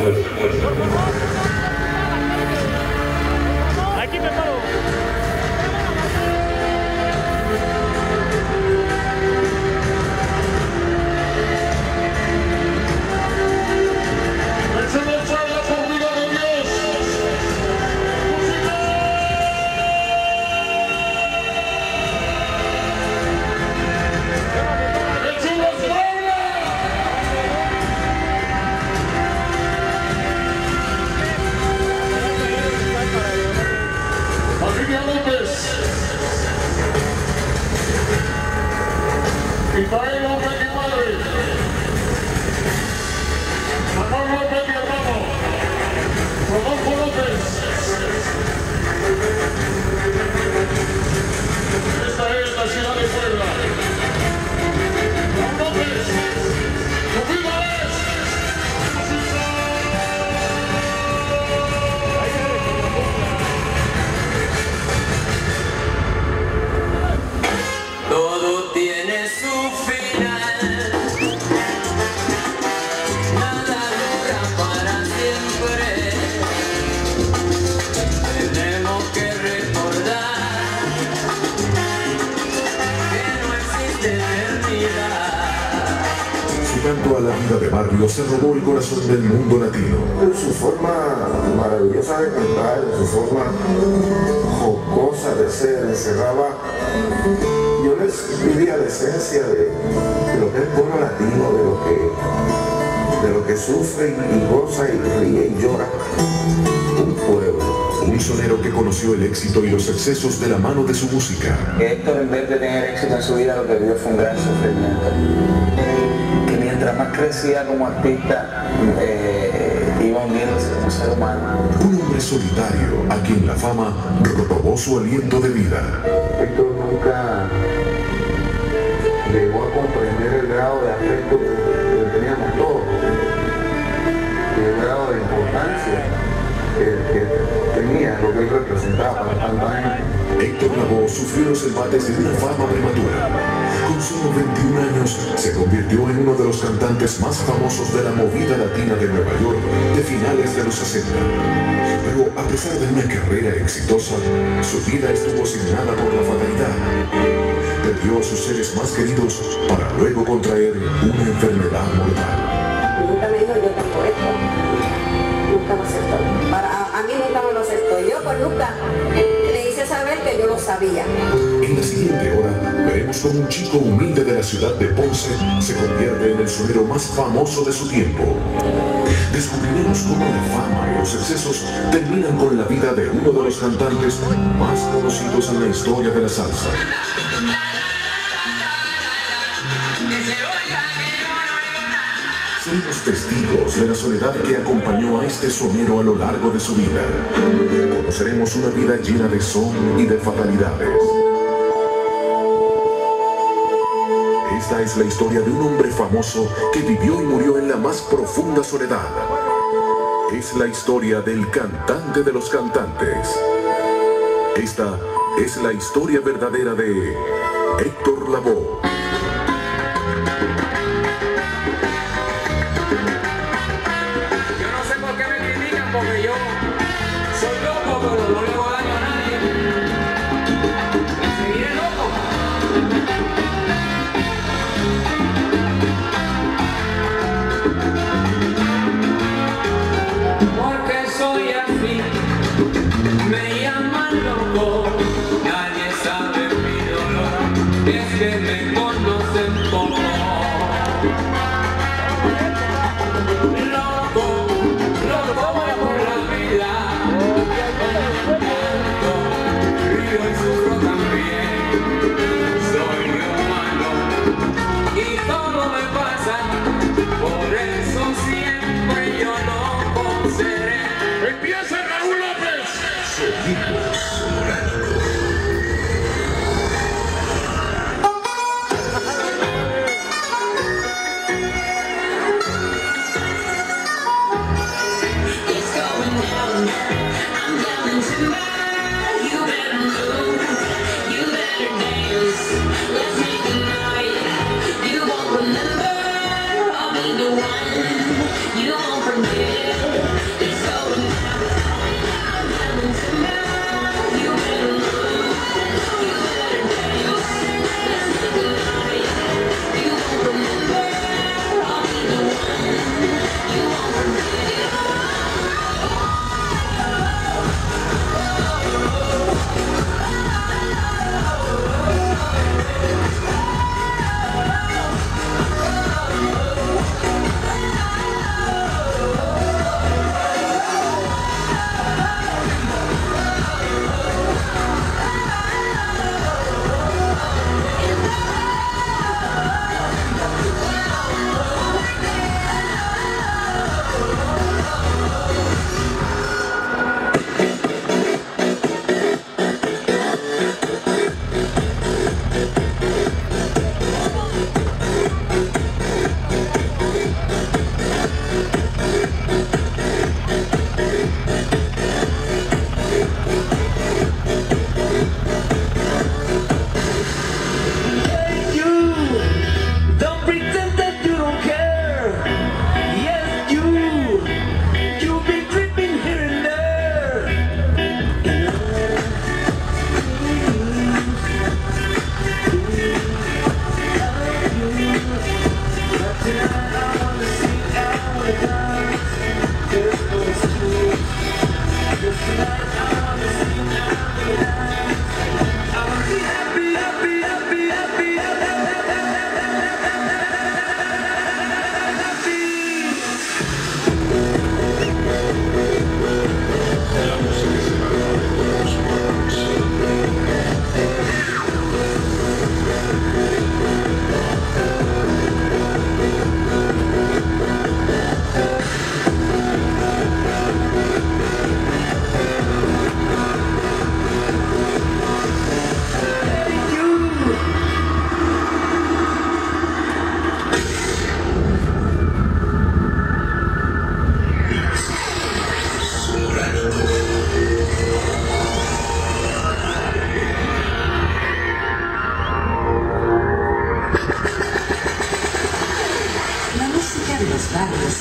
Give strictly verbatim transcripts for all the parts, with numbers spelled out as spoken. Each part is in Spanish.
Aquí me paro. Ismael López y Madre, Manuel López y hermano, Rodolfo López. Esta es la ciudad de Puebla. Juan López, tu vida es música. Todo tiene su final, nada dura para siempre. Tenemos que recordar que no existe eternidad. Su canto a la vida de barrio se robó el corazón del mundo latino. Su forma maravillosa de cantar, su forma jocosa de ser, encerraba. Yo les vivía la esencia de, de lo que es el pueblo latino, de lo que, de lo que sufre y, y goza y ríe y llora un pueblo. Un sonero que conoció el éxito y los excesos de la mano de su música. Héctor, en vez de tener éxito en su vida, lo que vivió fue un gran sufrimiento. Que mientras más crecía como artista, eh, iba hundiéndose como ser humano. Un hombre solitario a quien la fama robó su aliento de vida. Héctor nunca llegó a comprender el grado de afecto que, que teníamos todos y el grado de importancia que, que tenía lo que él representaba para tanta gente. Héctor Lavoe sufrió los embates de una fama prematura. Con solo veintiún años se convirtió en uno de los cantantes más famosos de la movida latina de Nueva York de finales de los sesenta. Pero a pesar de una carrera exitosa, su vida estuvo signada por la fatalidad. Perdió a sus seres más queridos para luego contraer una enfermedad mortal. Nunca me dijo yo tengo esto. Nunca lo aceptó. Para, a, a mí nunca me lo aceptó. Yo pues nunca le hice saber que yo lo sabía. En la siguiente hora veremos cómo un chico humilde de la ciudad de Ponce se convierte en el sonero más famoso de su tiempo. Descubriremos cómo la fama y los excesos terminan con la vida de uno de los cantantes más conocidos en la historia de la salsa. Seremos testigos de la soledad que acompañó a este sonero a lo largo de su vida. Conoceremos una vida llena de son y de fatalidades. Esta es la historia de un hombre famoso que vivió y murió en la más profunda soledad. Es la historia del cantante de los cantantes. Esta es la historia verdadera de Héctor Lavoe. Yo no sé por qué me critican, porque yo soy loco, pero no le hago daño a nadie. Seguiré loco. Porque soy así, me llaman loco, nadie sabe mi dolor, es que me encontré.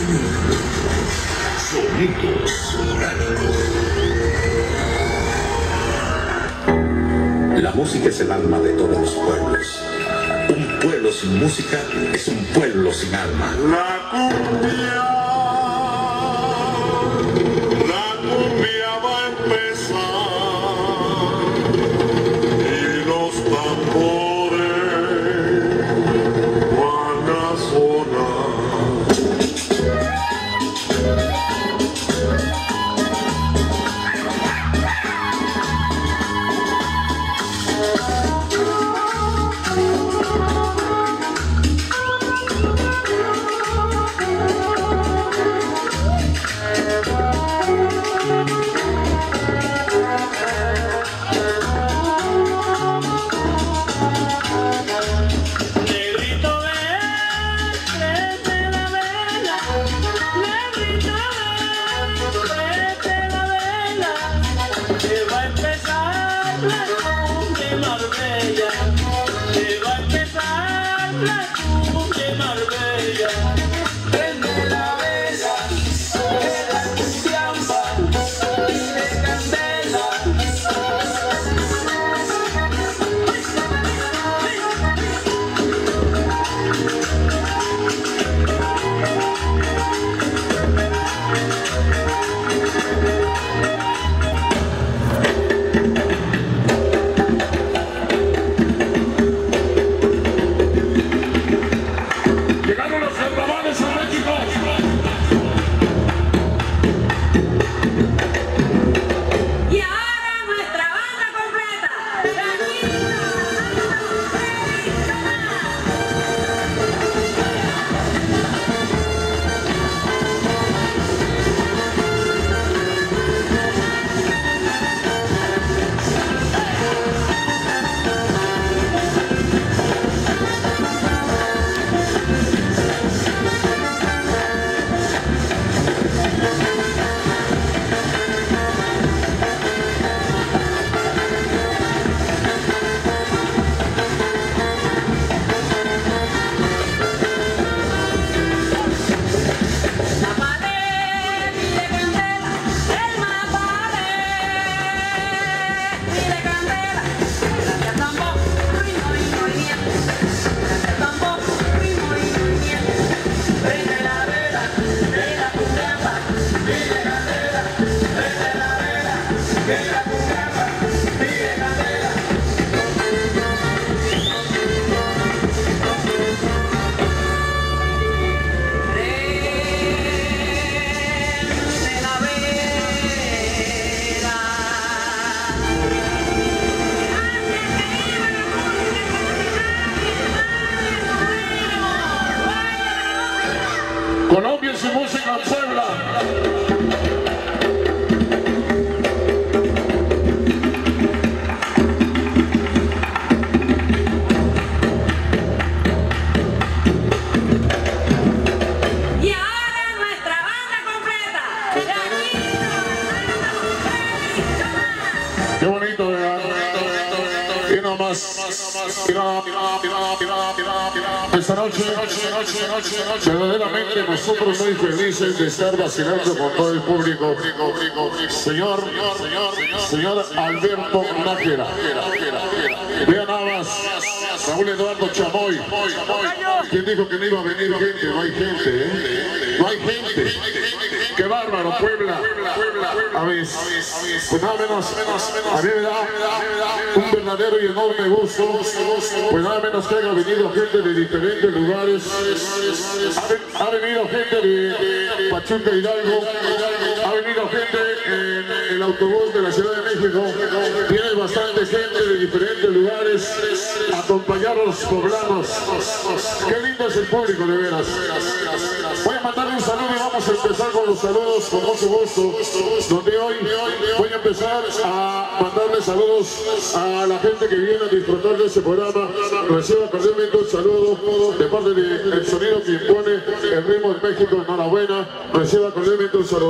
Sonidos orgánicos. La música es el alma de todos los pueblos. Un pueblo sin música es un pueblo sin alma. La cumbia, la cumbia va a empezar y los tambores van a sonar. Colombia y su música en Puebla. Y ahora nuestra banda completa. Qué bonito, ¿verdad? Y nada más. Esta noche, verdaderamente nosotros muy felices de estar vacilando con todo el público. Señor, señor Alberto Nájera. Vean nada más, Raúl Eduardo Chamoy. ¿Quién dijo que no iba a venir gente? No hay gente, ¿eh? No hay gente. Qué bárbaro, Puebla. A ver, pues nada menos, a mí me da un verdadero y enorme gusto, pues nada menos que haya venido gente de diferentes lugares. Ha, ha venido gente de Pachuca Hidalgo, ha venido gente en el autobús de la Ciudad de México. Viene bastante gente de diferentes lugares a acompañar a los poblanos. Qué lindo es el público, de veras. Voy a mandarle un saludo y vamos a empezar con los saludos con mucho gusto, donde hoy voy a empezar a mandarle saludos a la gente que viene a disfrutar de este programa. Reciba cordialmente un saludo de parte del sonido que impone el ritmo de México. Enhorabuena, reciba cordialmente un saludo. Vamos a iniciar.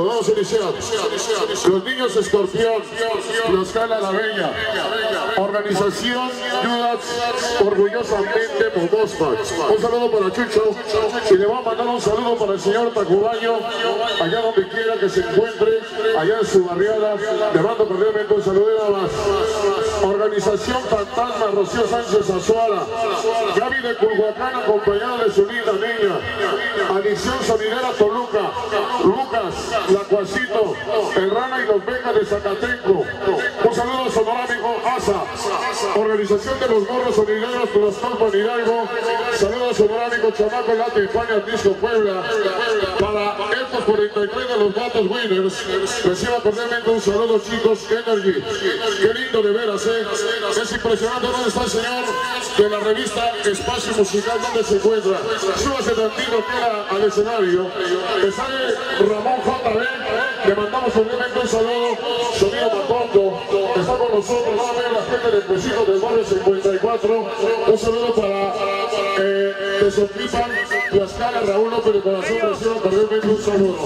Los Niños Escorpión, Tlaxcala La Bella, Organización Judas, orgullosamente Momospa. Un saludo para Chucho y le va a mandar un saludo para el señor Tacubaño, allá donde quiera que se encuentre, allá en su barriada. Le mando cordialmente un saludo nada más. Organización Fantasma, Rocío Sánchez Azuara, Gaby de Culhuacán acompañada de su linda niña, Adicción Sonidera Toluca, Lucas, Lacuacito, El Rana y los Becas de Zacatenco. Un saludo sonorámico, ASA, Organización de los Gorros Sonideros, Tlaxcala Hidalgo. Saludos sonorámicos, Chamaco Lati, España, Disco Puebla. Para estos cuarenta y tres de los Gatos Winners, reciba cordialmente un saludo, chicos, Energy. Qué lindo de veras, eh. Es impresionante. ¿Dónde está el señor de la revista Espacio Musical? ¿Dónde se encuentra? Súbase tantito que al escenario. Le sale Ramón J B. Le mandamos obviamente un saludo. Sonido Macondo está con nosotros. Va a ver la gente de Pesitos del barrio cincuenta y cuatro. Un saludo para eh, Tezotipan, Tlaxcala, Raúl López de Corazón. Reciba cordialmente un saludo.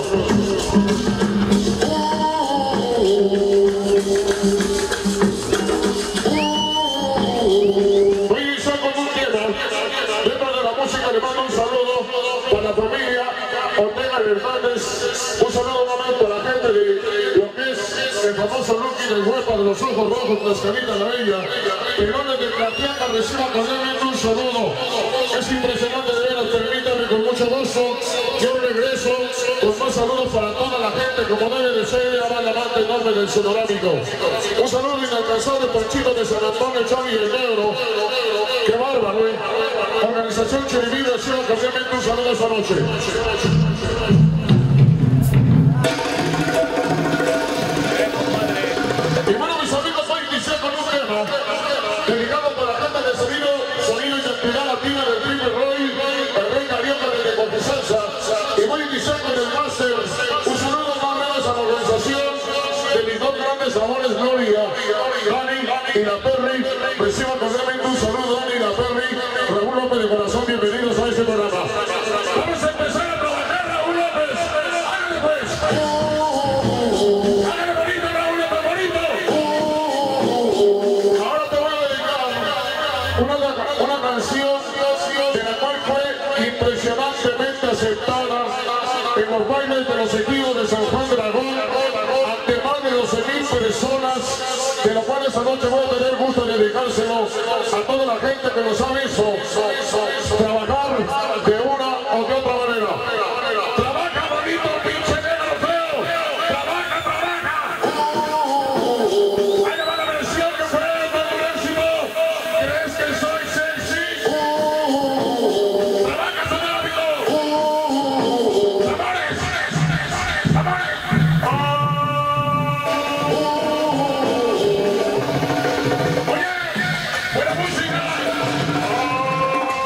Voy a iniciar con un tema. Dentro de la música le mando un saludo para la familia Ortega Hernández. Un saludo nuevamente para la gente de lo que es el famoso Lucky del Huepa de los Ojos Rojos, Tlaxcalita La Bella. Pelones de Platiaca, reciba cordialmente un saludo. Es impresionante de veras, permítame con mucho gusto. Yo regreso con más saludos para toda la gente, como debe de ser, la banda amante enorme del sonorámico. Un saludo inalcanzable por Chito de San Antonio, Chavi y el Negro. ¡Qué bárbaro, eh! Organización Chiribí, reciba cordialmente un saludo esta noche. Y bueno, mis amigos, voy a iniciar con un tema dedicado para la gente de sonido, sonido identidad latina del Triple Roy, el Rey Carioca de Confianza. Y voy a iniciar con el máster. Un saludo más o menos a la organización de mis dos grandes amores, Gloria, Dani y la Perry. Reciba cordialmente un saludo, Dani y la Perry. Raúl López de Corazón, bienvenidos a este programa. Vamos a empezar a trabajar, Raúl López. Háganle pues. Háganle bonito, Raúl López, bonito. Ahora te voy a dedicar una, una canción de la cual fue impresionantemente aceptada en los bailes de los equipos de San Juan Dragón ante más de doce mil personas, de lo cual esta noche voy a tener gusto de dedicárselo a toda la gente que nos ha visto trabajar de una o de otra manera. Trabaja bonito, pinche negro feo. Trabaja, trabaja. Ahí va la versión que fue todo un éxito. ¿Crees que soy sexy? Trabaja, sonorámico. Amores, amores. Oye, buena música.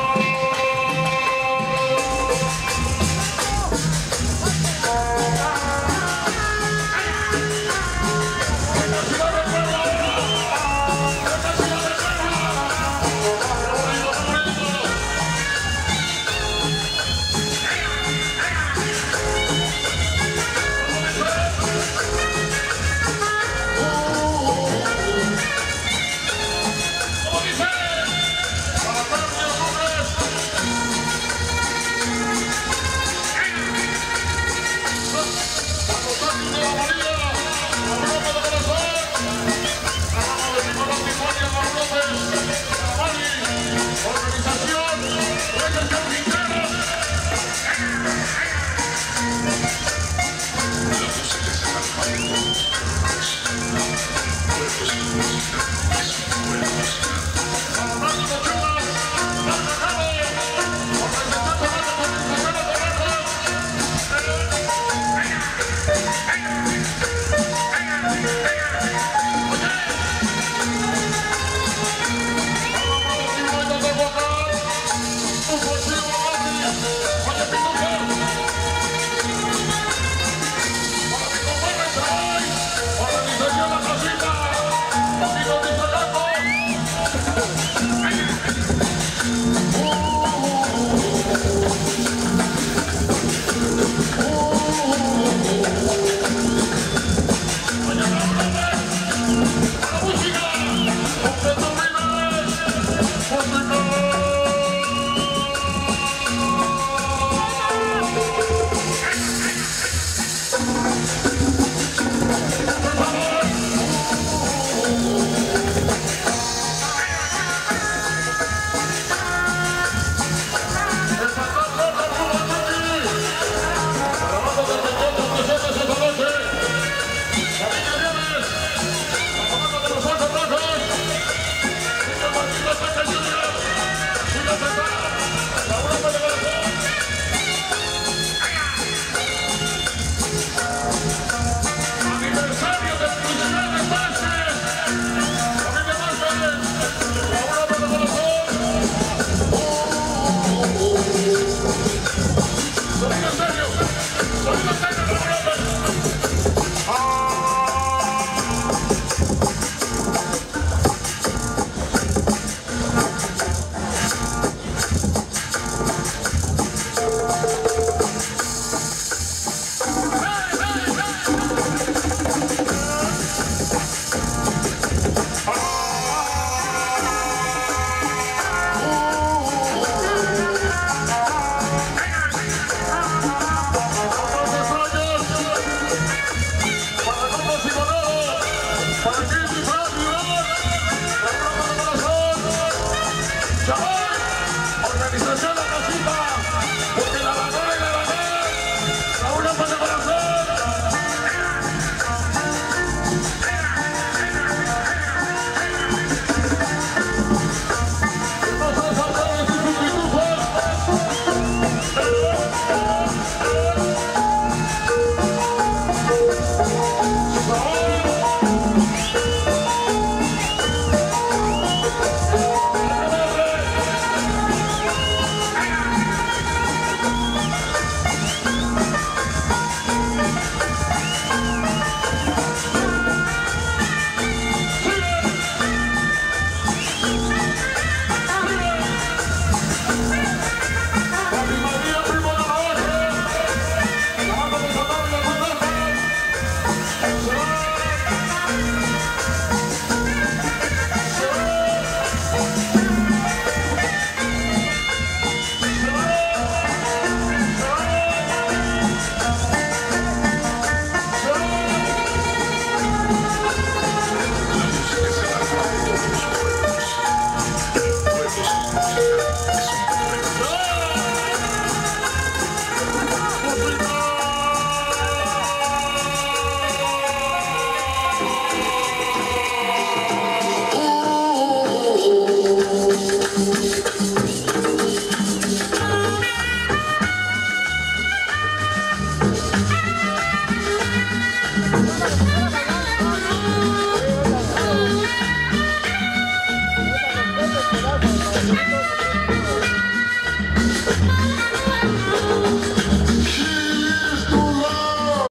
esperar para los